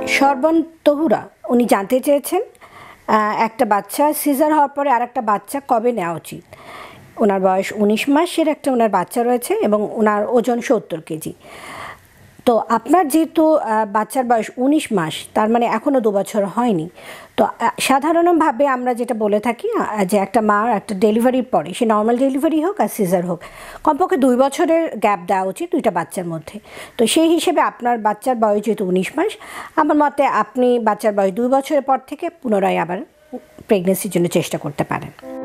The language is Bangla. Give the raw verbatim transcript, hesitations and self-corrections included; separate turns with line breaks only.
শরবন তহুরা উনি জানতে চেয়েছেন একটা বাচ্চা সিজার হওয়ার পরে আর একটা বাচ্চা কবে নেওয়া উচিত। ওনার বয়স উনিশ মাসের একটা ওনার বাচ্চা রয়েছে এবং ওনার ওজন সত্তর কেজি। তো আপনার যেহেতু বাচ্চার বয়স উনিশ মাস, তার মানে এখনও দু বছর হয়নি। তো সাধারণভাবে আমরা যেটা বলে থাকি যে একটা মা একটা ডেলিভারির পরে, সে নর্মাল ডেলিভারি হোক আর সিজার হোক, কমপক্ষে দুই বছরের গ্যাপ দেওয়া উচিত দুইটা বাচ্চার মধ্যে। তো সেই হিসেবে আপনার বাচ্চার বয়স যেহেতু উনিশ মাস, আমার মতে আপনি বাচ্চার বয়স দুই বছরের পর থেকে পুনরায় আবার প্রেগনেন্সির জন্য চেষ্টা করতে পারেন।